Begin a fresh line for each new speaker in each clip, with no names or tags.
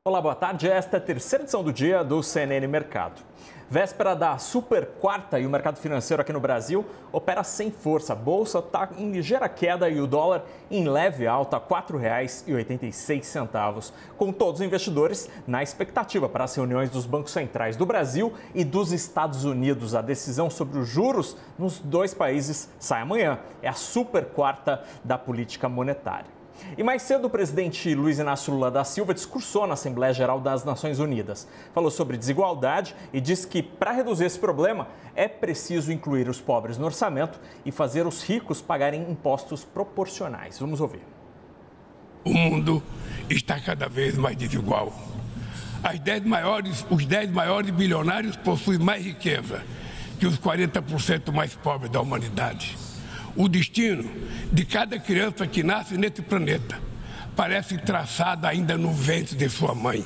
Olá, boa tarde. Esta é a terceira edição do dia do CNN Mercado. Véspera da super quarta e o mercado financeiro aqui no Brasil opera sem força. A bolsa está em ligeira queda e o dólar em leve alta a R$ 4,86, com todos os investidores na expectativa para as reuniões dos bancos centrais do Brasil e dos Estados Unidos. A decisão sobre os juros nos dois países sai amanhã. É a super quarta da política monetária. E mais cedo, o presidente Luiz Inácio Lula da Silva discursou na Assembleia Geral das Nações Unidas. Falou sobre desigualdade e disse que, para reduzir esse problema, é preciso incluir os pobres no orçamento e fazer os ricos pagarem impostos proporcionais. Vamos ouvir.
O mundo está cada vez mais desigual. Os 10 maiores bilionários possuem mais riqueza que os 40% mais pobres da humanidade. O destino de cada criança que nasce nesse planeta parece traçado ainda no ventre de sua mãe.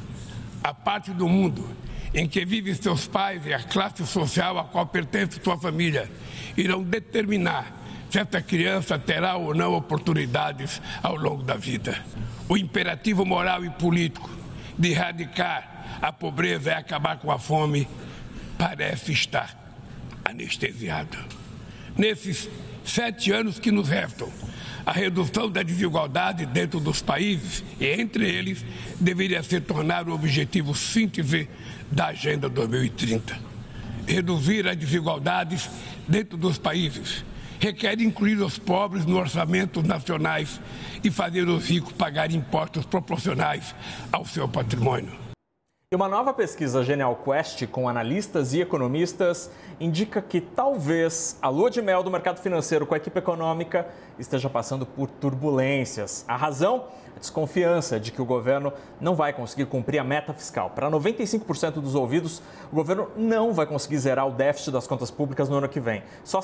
A parte do mundo em que vivem seus pais e a classe social a qual pertence sua família irão determinar se essa criança terá ou não oportunidades ao longo da vida. O imperativo moral e político de erradicar a pobreza e acabar com a fome parece estar anestesiado. Nesses 7 anos que nos restam, a redução da desigualdade dentro dos países e entre eles deveria se tornar o objetivo síntese da Agenda 2030. Reduzir as desigualdades dentro dos países requer incluir os pobres nos orçamentos nacionais e fazer os ricos pagarem impostos proporcionais ao seu patrimônio.
E uma nova pesquisa Genial Quest com analistas e economistas indica que talvez a lua de mel do mercado financeiro com a equipe econômica esteja passando por turbulências. A razão? A desconfiança de que o governo não vai conseguir cumprir a meta fiscal. Para 95% dos ouvidos, o governo não vai conseguir zerar o déficit das contas públicas no ano que vem. Só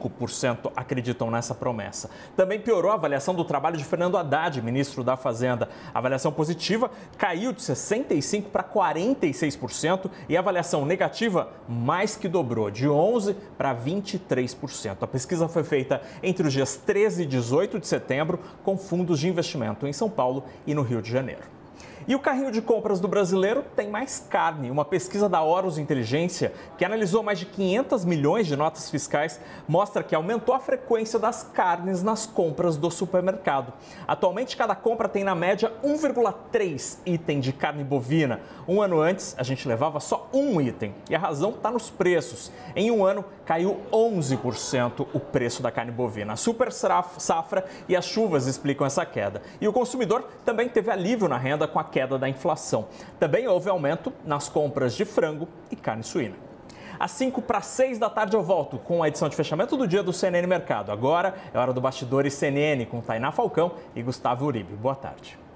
5% acreditam nessa promessa. Também piorou a avaliação do trabalho de Fernando Haddad, ministro da Fazenda. A avaliação positiva caiu de 65% para 46% e a avaliação negativa mais que dobrou, de 11% para 23%. A pesquisa foi feita entre os dias 13 e 18 de setembro com fundos de investimento em São Paulo e no Rio de Janeiro. E o carrinho de compras do brasileiro tem mais carne. Uma pesquisa da Horus Inteligência, que analisou mais de 500 milhões de notas fiscais, mostra que aumentou a frequência das carnes nas compras do supermercado. Atualmente, cada compra tem, na média, 1,3 item de carne bovina. Um ano antes, a gente levava só um item. E a razão está nos preços. Em um ano, caiu 11% o preço da carne bovina. A super safra e as chuvas explicam essa queda. E o consumidor também teve alívio na renda com a queda da inflação. Também houve aumento nas compras de frango e carne suína. Às 5 para 6 da tarde eu volto com a edição de fechamento do dia do CNN Mercado. Agora é hora do Bastidores CNN com Tainá Falcão e Gustavo Uribe. Boa tarde.